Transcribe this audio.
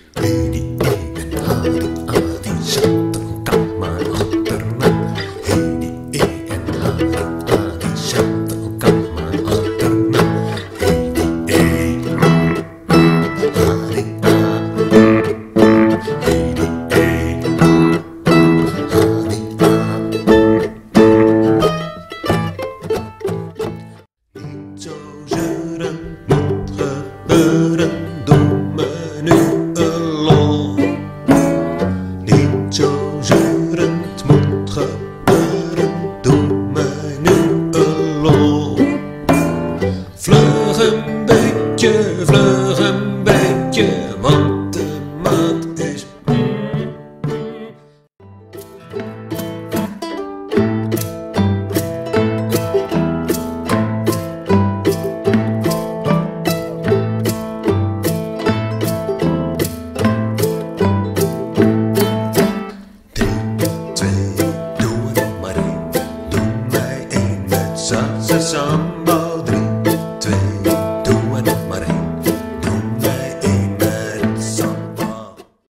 Doe me nu along. Niet zo zeurend moet gebeuren. Doe me nu along. Vlug een beetje, want de maat is. Doe mij één met salsa samba.